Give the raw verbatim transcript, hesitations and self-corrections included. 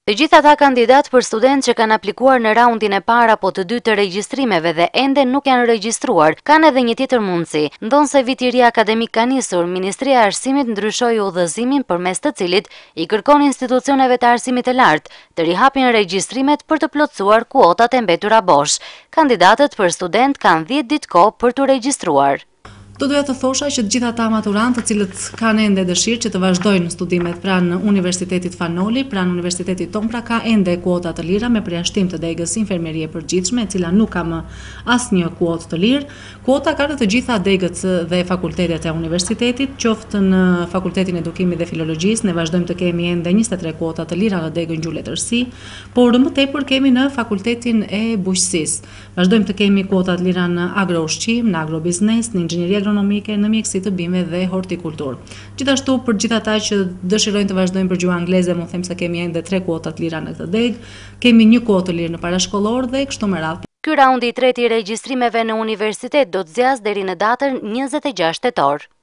Të gjithë ata kandidat për student që kanë aplikuar në raundin e parë apo të dytë të regjistrimeve dhe ende nuk janë regjistruar, kanë edhe një tjetër mundësi. Ndonse viti i ri akademik ka nisur, Ministria e Arsimit ndryshoi udhëzimin përmes të cilit i kërkon institucioneve të arsimit të lartë të rihapin regjistrimet për të plotësuar kuotat e mbetura bosh. Kandidatët për student kanë dhjetë ditë kohë për të regjistruar. Do doja të thosha që të gjithë ata maturantë të cilët kanë ende dëshirë që të vazhdojnë studimet pranë Universitetit Fanoli, pranë Universitetit ton, pra ka ende kuota të lira me përjashtim të degës infermerie përgjithshme, e cila nuk ka më asnjë kuotë të lirë. Kuota ka në të gjitha degët dhe fakultetet e universitetit, qoftë në Fakultetin e Edukimit dhe Filologjisë, ne vazhdojmë të kemi ende njëzet e tre kuota të lira në degën gjuhë letërsi, por më tepër kemi në Fakultetin e Bujqësisë. Vazhdojmë të kemi kuota të lira në agroushqim, në agrobiznes, në inxhinieri agronomike, në mjekësi të bimëve dhe hortikulturë. Gjithashtu për gjithë ata që dëshirojnë të vazhdojnë për gjuhë angleze, mund them se kemi ende tre kuota të lira në këtë degë, kemi një kuotë të lirë në parashkollor dhe kështu me radhë. Ky raundi i tretë i regjistrimeve në universitet do të zgjasë deri në datën njëzet e gjashtë tetor.